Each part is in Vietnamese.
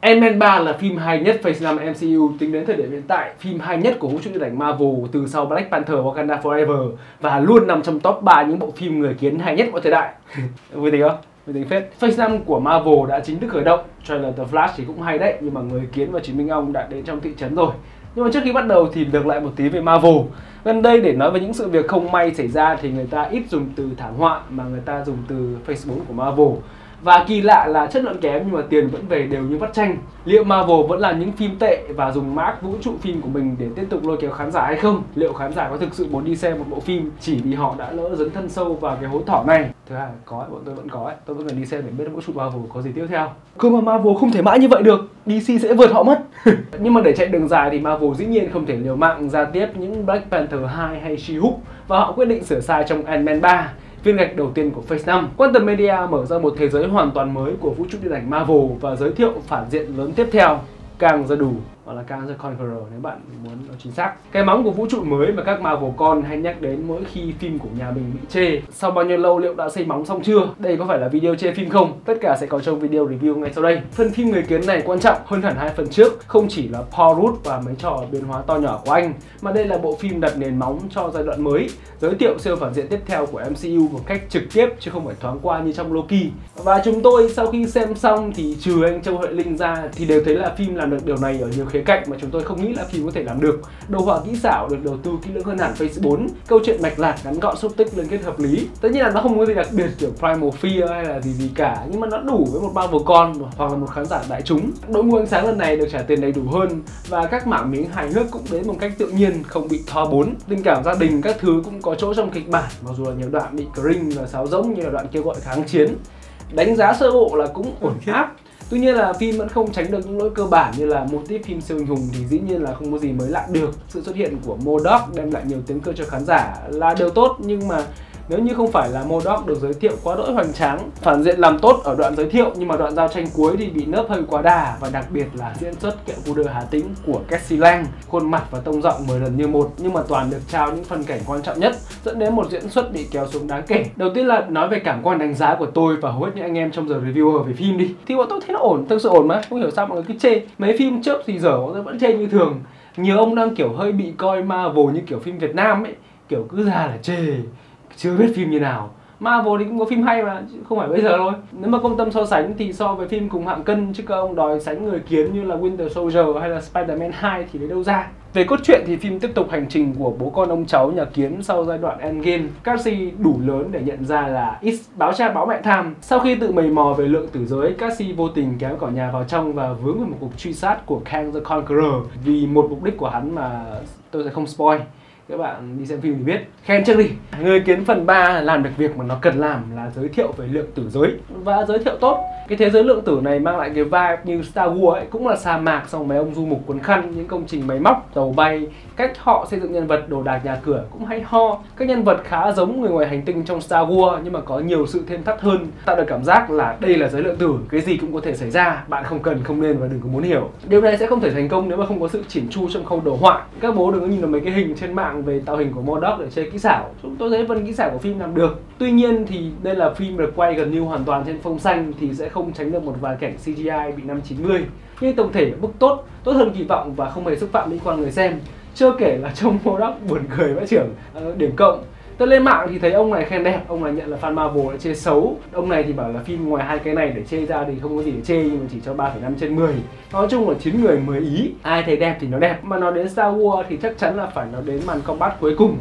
Ant-Man 3 là phim hay nhất Phase 5 MCU tính đến thời điểm hiện tại, phim hay nhất của vũ trụ điện ảnh Marvel từ sau Black Panther Wakanda Forever và luôn nằm trong top 3 những bộ phim người kiến hay nhất mọi thời đại. Vui tính không? Vui tính phết. Phase 5 của Marvel đã chính thức khởi động. Trailer The Flash thì cũng hay đấy, nhưng mà người kiến và Chiến binh ong đã đến trong thị trấn rồi. Nhưng mà trước khi bắt đầu thì được lại một tí về Marvel. Gần đây để nói về những sự việc không may xảy ra thì người ta ít dùng từ thảm họa mà người ta dùng từ Phase 4 của Marvel. Và kỳ lạ là chất lượng kém nhưng mà tiền vẫn về đều như vắt chanh. Liệu Marvel vẫn làm những phim tệ và dùng mark vũ trụ phim của mình để tiếp tục lôi kéo khán giả hay không? Liệu khán giả có thực sự muốn đi xem một bộ phim chỉ vì họ đã lỡ dấn thân sâu vào cái hố thỏ này? Thứ hai, có ấy, bọn tôi vẫn có ấy. Tôi vẫn cần đi xem để biết vũ trụ Marvel có gì tiếp theo. Cơ mà Marvel không thể mãi như vậy được, DC sẽ vượt họ mất. Nhưng mà để chạy đường dài thì Marvel dĩ nhiên không thể liều mạng ra tiếp những Black Panther 2 hay She-Hulk, và họ quyết định sửa sai trong Ant-Man 3. Viên gạch đầu tiên của Phase 5. Quantum Media mở ra một thế giới hoàn toàn mới của vũ trụ điện ảnh Marvel và giới thiệu phản diện lớn tiếp theo, Kang the Đủ, hoặc là Kang the Conqueror nếu bạn muốn nói chính xác. Cái móng của vũ trụ mới mà các Marvel con hay nhắc đến mỗi khi phim của nhà mình bị chê. Sau bao nhiêu lâu liệu đã xây móng xong chưa? Đây có phải là video chê phim không? Tất cả sẽ có trong video review ngay sau đây. Phần phim người kiến này quan trọng hơn hẳn hai phần trước, không chỉ là Paul Rudd và mấy trò biến hóa to nhỏ của anh, mà đây là bộ phim đặt nền móng cho giai đoạn mới, giới thiệu siêu phản diện tiếp theo của MCU một cách trực tiếp chứ không phải thoáng qua như trong Loki. Và chúng tôi sau khi xem xong thì trừ anh Châu Huệ Linh ra thì đều thấy là phim làm được điều này ở nhiều khía cạnh mà chúng tôi không nghĩ là phim có thể làm được. Đồ họa kỹ xảo được đầu tư kỹ lưỡng hơn hẳn Phase 4, câu chuyện mạch lạc ngắn gọn xúc tích liên kết hợp lý. Tất nhiên là nó không có gì đặc biệt kiểu Primal Fear hay là gì cả, nhưng mà nó đủ với một Marvel con hoặc là một khán giả đại chúng. Đội ngũ ánh sáng lần này được trả tiền đầy đủ hơn và các mảng miếng hài hước cũng đến một cách tự nhiên, không bị thò bốn. Tình cảm gia đình các thứ cũng có chỗ trong kịch bản, mặc dù là nhiều đoạn bị cringe và sáo rỗng như là đoạn kêu gọi kháng chiến. Đánh giá sơ bộ là cũng ổn áp. Tuy nhiên là phim vẫn không tránh được những lỗi cơ bản như là mô típ phim siêu anh hùng thì dĩ nhiên là không có gì mới lạ được. Sự xuất hiện của M.O.D.O.K. đem lại nhiều tiếng cười cho khán giả là điều tốt, nhưng mà nếu như không phải là M.O.D.O.K. được giới thiệu quá đỗi hoành tráng, phản diện làm tốt ở đoạn giới thiệu nhưng mà đoạn giao tranh cuối thì bị nớp hơi quá đà, và đặc biệt là diễn xuất kẹo cu đơ Hà Tĩnh của Cassie Lang, khuôn mặt và tông giọng 10 lần như một nhưng mà toàn được trao những phần cảnh quan trọng nhất, dẫn đến một diễn xuất bị kéo xuống đáng kể. Đầu tiên là nói về cảm quan đánh giá của tôi và hầu hết những anh em trong giờ reviewer về phim đi, thì bọn tôi thấy nó ổn, thực sự ổn mà, không hiểu sao mọi người cứ chê. Mấy phim trước thì dở bọn tôi vẫn chê như thường. Nhiều ông đang kiểu hơi bị coi Marvel như kiểu phim Việt Nam ấy, kiểu cứ ra là chê, chưa biết phim như nào. Marvel thì cũng có phim hay mà, chứ không phải bây giờ thôi. Nếu mà công tâm so sánh thì so với phim cùng hạng cân chứ các ông đòi sánh người kiến như là Winter Soldier hay là Spider-Man 2 thì lấy đâu ra. Về cốt truyện thì phim tiếp tục hành trình của bố con ông cháu nhà kiến sau giai đoạn Endgame. Cassie đủ lớn để nhận ra là X báo cha báo mẹ tham. Sau khi tự mày mò về lượng tử giới, Cassie vô tình kéo cả nhà vào trong và vướng vào một cuộc truy sát của Kang the Conqueror vì một mục đích của hắn mà tôi sẽ không spoil. Các bạn đi xem phim thì biết. Khen trước đi. Người kiến phần 3 làm được việc mà nó cần làm là giới thiệu về lượng tử giới, và giới thiệu tốt. Cái thế giới lượng tử này mang lại cái vibe như Star Wars ấy, cũng là sa mạc xong mấy ông du mục quấn khăn, những công trình máy móc, tàu bay, cách họ xây dựng nhân vật, đồ đạc nhà cửa cũng hay ho. Các nhân vật khá giống người ngoài hành tinh trong Star Wars nhưng mà có nhiều sự thêm thắt hơn, tạo được cảm giác là đây là giới lượng tử, cái gì cũng có thể xảy ra, bạn không cần, không nên và đừng có muốn hiểu. Điều này sẽ không thể thành công nếu mà không có sự chỉn chu trong khâu đồ họa. Các bố đừng có nhìn vào mấy cái hình trên mạng về tạo hình của M.O.D.O.K. để chơi kỹ xảo. Chúng tôi thấy phần kỹ xảo của phim làm được. Tuy nhiên thì đây là phim được quay gần như hoàn toàn trên phông xanh thì sẽ không tránh được một vài cảnh CGI bị năm 90. Nhưng tổng thể mức tốt hơn kỳ vọng và không hề xúc phạm mỹ quan người xem. Chưa kể là trông M.O.D.O.K. buồn cười vãi chưởng. Điểm cộng. Tôi lên mạng thì thấy ông này khen đẹp, ông này nhận là fan Marvel lại chê xấu. Ông này thì bảo là phim ngoài hai cái này để chê ra thì không có gì để chê, nhưng mà chỉ cho 3,5 trên 10. Nói chung là 9 người 10 ý. Ai thấy đẹp thì nó đẹp. Mà nói đến Star Wars thì chắc chắn là phải nói đến màn combat cuối cùng.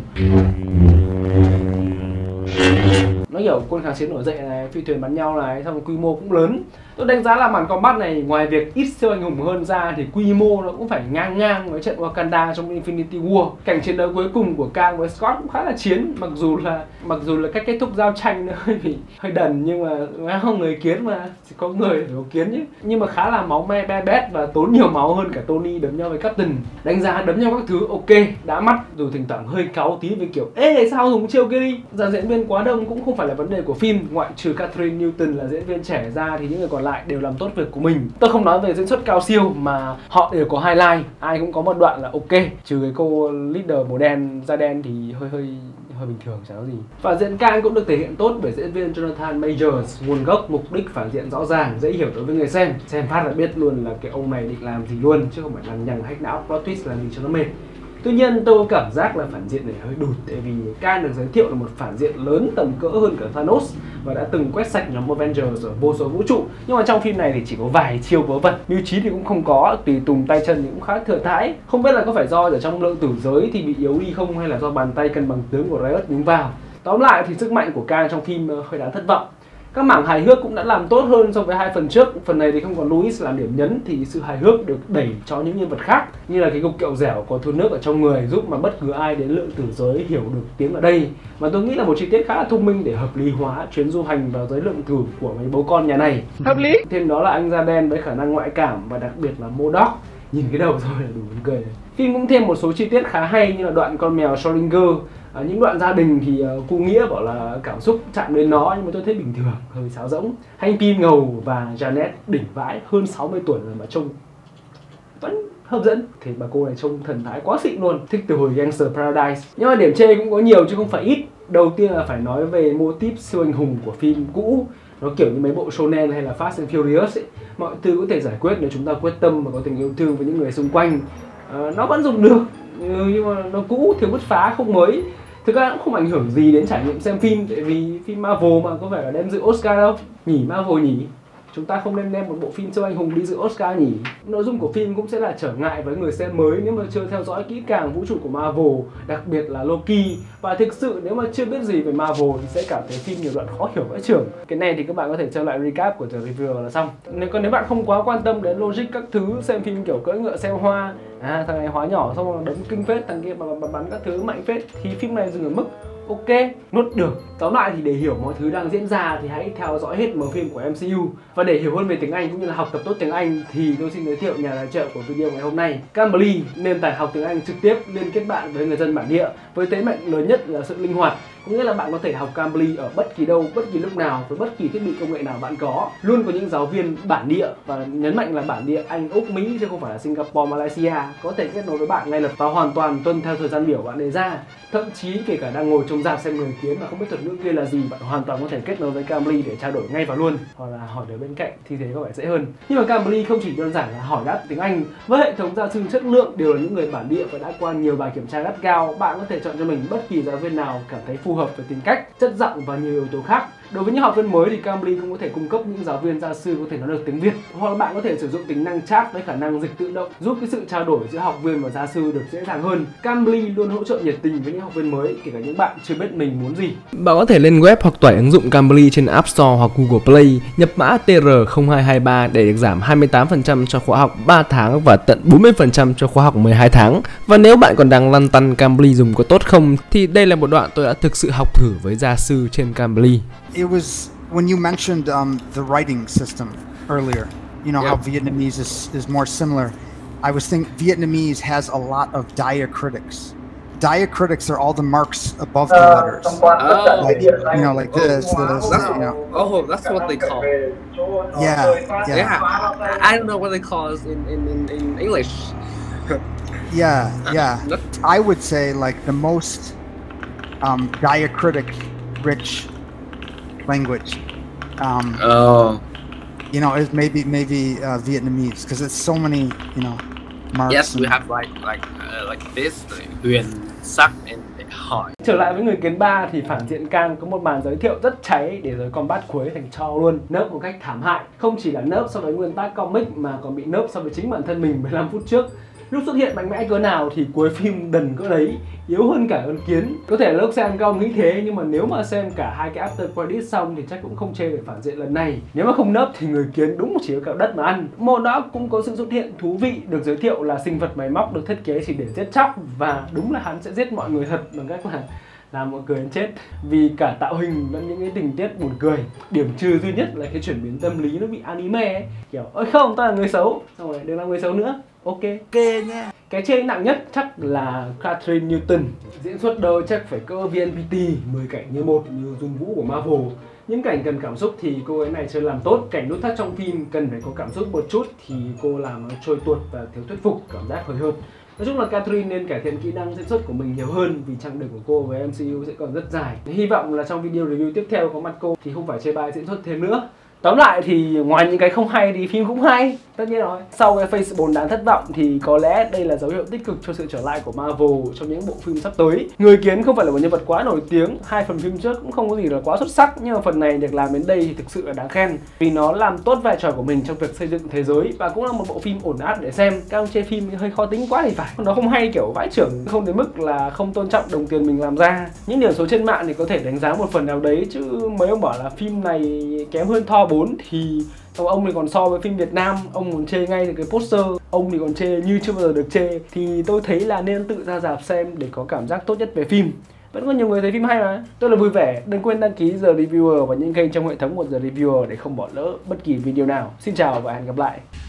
Nó kiểu quân kháng chiến nổi dậy này, phi thuyền bắn nhau này, xong quy mô cũng lớn. Tôi đánh giá là màn combat này ngoài việc ít siêu anh hùng hơn ra thì quy mô nó cũng phải ngang với trận Wakanda trong Infinity War. Cảnh chiến đấu cuối cùng của Kang với Scott cũng khá là chiến, mặc dù là cách kết thúc giao tranh nó hơi đần, nhưng mà không người kiến mà, chỉ có người phải có kiến chứ. Nhưng mà khá là máu me be bét và tốn nhiều máu hơn cả Tony đấm nhau với Captain. Đánh giá đấm nhau các thứ ok, đã mắt, dù thỉnh thoảng hơi cáu tí về kiểu ê sao dùng chiêu kia đi. Dàn diễn viên quá đông cũng không phải là vấn đề của phim, ngoại trừ Catherine Newton là diễn viên trẻ ra thì những người còn lại đều làm tốt việc của mình. Tôi không nói về diễn xuất cao siêu mà họ đều có highlight, ai cũng có một đoạn là ok, trừ cái cô leader màu đen da đen thì hơi hơi bình thường, chẳng có gì. Phản diện Kang cũng được thể hiện tốt bởi diễn viên Jonathan Majors, nguồn gốc, mục đích phản diện rõ ràng, dễ hiểu đối với người xem phát là biết luôn là cái ông này định làm gì luôn, chứ không phải lằng nhằng hack não plot twist làm gì cho nó mệt. Tuy nhiên tôi có cảm giác là phản diện này hơi đụt, tại vì Kang được giới thiệu là một phản diện lớn tầm cỡ hơn cả Thanos và đã từng quét sạch nhóm Avengers ở vô số vũ trụ. Nhưng mà trong phim này thì chỉ có vài chiêu vớ vẩn, mưu trí thì cũng không có, tùy tùng tay chân thì cũng khá thừa thãi. Không biết là có phải do ở trong lượng tử giới thì bị yếu đi không, hay là do bàn tay cân bằng tướng của Riot nhúng vào. Tóm lại thì sức mạnh của Kang trong phim hơi đáng thất vọng. Các mảng hài hước cũng đã làm tốt hơn so với hai phần trước. Phần này thì không còn Louis làm điểm nhấn thì sự hài hước được đẩy cho những nhân vật khác, như là cái cục kẹo dẻo có thôn nước ở trong người giúp mà bất cứ ai đến lượng tử giới hiểu được tiếng ở đây. Mà tôi nghĩ là một chi tiết khá là thông minh để hợp lý hóa chuyến du hành vào giới lượng tử của mấy bố con nhà này. Hợp lý. Thêm đó là anh da đen với khả năng ngoại cảm và đặc biệt là MODOK. Nhìn cái đầu thôi là đủ buồn cười. Phim cũng thêm một số chi tiết khá hay như là đoạn con mèo Schrödinger. Những đoạn gia đình thì cụ Nghĩa bảo là cảm xúc chạm đến nó, nhưng mà tôi thấy bình thường, hơi sáo rỗng. Hank Pym ngầu và Janet đỉnh vãi, hơn 60 tuổi rồi mà trông vẫn hấp dẫn. Thì bà cô này trông thần thái quá xịn luôn, thích từ hồi Gangster Paradise. Nhưng mà điểm chê cũng có nhiều chứ không phải ít. Đầu tiên là phải nói về mô típ siêu anh hùng của phim cũ. Nó kiểu như mấy bộ shonen hay là Fast and Furious ấy. Mọi thứ có thể giải quyết nếu chúng ta quyết tâm và có tình yêu thương với những người xung quanh. Nó vẫn dùng được, nhưng mà nó cũ, thiếu bứt phá, không mới. Thực ra cũng không ảnh hưởng gì đến trải nghiệm xem phim, tại vì phim Marvel mà có phải là đem dự Oscar đâu. Nhỉ Marvel nhỉ? Chúng ta không nên đem một bộ phim siêu anh hùng đi dự Oscar nhỉ? Nội dung của phim cũng sẽ là trở ngại với người xem mới nếu mà chưa theo dõi kỹ càng vũ trụ của Marvel, đặc biệt là Loki. Và thực sự nếu mà chưa biết gì về Marvel thì sẽ cảm thấy phim nhiều đoạn khó hiểu vãi chưởng. Cái này thì các bạn có thể xem lại recap của The Reviewer là xong. Nếu bạn không quá quan tâm đến logic các thứ, xem phim kiểu cưỡi ngựa xem hoa, thằng này hóa nhỏ xong rồi đấm kinh phết, thằng kia mà bắn các thứ mạnh phết, thì phim này dừng ở mức ok, nuốt được. Tóm lại thì để hiểu mọi thứ đang diễn ra thì hãy theo dõi hết màu phim của MCU. Và để hiểu hơn về tiếng Anh cũng như là học tập tốt tiếng Anh thì tôi xin giới thiệu nhà tài trợ của video ngày hôm nay, Cambly, nền tảng học tiếng Anh trực tiếp liên kết bạn với người dân bản địa. Với thế mạnh lớn nhất là sự linh hoạt, có nghĩa là bạn có thể học Cambly ở bất kỳ đâu, bất kỳ lúc nào, với bất kỳ thiết bị công nghệ nào bạn có. Luôn có những giáo viên bản địa, và nhấn mạnh là bản địa Anh, Úc, Mỹ chứ không phải là Singapore, Malaysia, có thể kết nối với bạn ngay lập tức và hoàn toàn tuân theo thời gian biểu bạn đề ra. Thậm chí kể cả đang ngồi trong rạp xem người kiến mà không biết thuật ngữ kia là gì, bạn hoàn toàn có thể kết nối với Cambly để trao đổi ngay và luôn, hoặc là hỏi đứa bên cạnh thì thế có vẻ dễ hơn. Nhưng mà Cambly không chỉ đơn giản là hỏi đáp tiếng Anh, với hệ thống gia sư chất lượng đều là những người bản địa và đã qua nhiều bài kiểm tra gắt gao. Bạn có thể chọn cho mình bất kỳ giáo viên nào cảm thấy phù hợp với tính cách, chất giọng và nhiều yếu tố khác. Đối với những học viên mới thì Cambly cũng có thể cung cấp những giáo viên gia sư có thể nói được tiếng Việt, hoặc là bạn có thể sử dụng tính năng chat với khả năng dịch tự động, giúp cái sự trao đổi giữa học viên và gia sư được dễ dàng hơn. Cambly luôn hỗ trợ nhiệt tình với những học viên mới, kể cả những bạn chưa biết mình muốn gì. Bạn có thể lên web hoặc tải ứng dụng Cambly trên App Store hoặc Google Play, nhập mã TR0223 để được giảm 28% cho khóa học 3 tháng và tận 40% cho khóa học 12 tháng. Và nếu bạn còn đang lăn tăn Cambly dùng có tốt không thì đây là một đoạn tôi đã thực sự học thử với gia sư trên Cambly. It was when you mentioned the writing system earlier, you know, how Vietnamese is more similar. I was thinking Vietnamese has a lot of diacritics. Diacritics are all the marks above the letters. Like, you know, like this, you know. Oh, that's what they call it. Yeah. I don't know what they call it in English. Yeah. I would say like the most diacritic rich language. You know, is maybe Vietnamese, because it's so many, you know, marks. Yes, we have like this, huyền, sắc and hỏi. Trở lại với người kiến 3 thì phản diện Kang có một màn giới thiệu rất cháy để rồi combat cuối thành cho luôn, nớp một cách thảm hại. Không chỉ là nớp so với nguyên tác comic mà còn bị nớp so với chính bản thân mình 15 phút trước. Lúc xuất hiện mạnh mẽ cỡ nào thì cuối phim đần cỡ đấy, yếu hơn cả con kiến. Có thể là lúc xem các ông nghĩ thế, nhưng mà nếu mà xem cả hai cái after credit xong thì chắc cũng không chê được phản diện lần này. Nếu mà không nớp thì người kiến đúng chỉ có cạo đất mà ăn. MODOK cũng có sự xuất hiện thú vị, được giới thiệu là sinh vật máy móc được thiết kế chỉ để giết chóc, và đúng là hắn sẽ giết mọi người thật bằng cách là làm mọi người chết, vì cả tạo hình lẫn những cái tình tiết buồn cười. Điểm trừ duy nhất là cái chuyển biến tâm lý nó bị anime ấy, kiểu ôi không, ta là người xấu, xong rồi đừng làm người xấu nữa. Ok nha. Cái chê nặng nhất chắc là Catherine Newton. Diễn xuất đâu chắc phải cỡ VNPT, 10 cảnh như một như Dung Vũ của Marvel. Những cảnh cần cảm xúc thì cô ấy này chưa làm tốt. Cảnh nút thắt trong phim cần phải có cảm xúc một chút thì cô làm nó trôi tuột và thiếu thuyết phục, cảm giác hơi hợt. Nói chung là Catherine nên cải thiện kỹ năng diễn xuất của mình nhiều hơn vì chặng đường của cô với MCU sẽ còn rất dài. Hy vọng là trong video review tiếp theo có mặt cô thì không phải chê bai diễn xuất thêm nữa. Tóm lại thì ngoài những cái không hay thì phim cũng hay, tất nhiên rồi. Sau cái phase 4 đáng thất vọng thì có lẽ đây là dấu hiệu tích cực cho sự trở lại của Marvel trong những bộ phim sắp tới. Người Kiến không phải là một nhân vật quá nổi tiếng, 2 phần phim trước cũng không có gì là quá xuất sắc, nhưng mà phần này được làm đến đây thì thực sự là đáng khen vì nó làm tốt vai trò của mình trong việc xây dựng thế giới và cũng là một bộ phim ổn áp để xem. Các ông chê phim hơi khó tính quá thì phải, nó không hay kiểu vãi chưởng, không đến mức là không tôn trọng đồng tiền mình làm ra. Những điểm số trên mạng thì có thể đánh giá một phần nào đấy, chứ mấy ông bảo là phim này kém hơn Thor 4 thì ông thì còn so với phim Việt Nam, ông còn chê ngay từ cái poster, ông thì còn chê như chưa bao giờ được chê. Thì tôi thấy là nên tự ra rạp xem để có cảm giác tốt nhất về phim. Vẫn có nhiều người thấy phim hay mà. Tôi là Vui Vẻ, đừng quên đăng ký The Reviewer và những kênh trong hệ thống của The Reviewer để không bỏ lỡ bất kỳ video nào. Xin chào và hẹn gặp lại.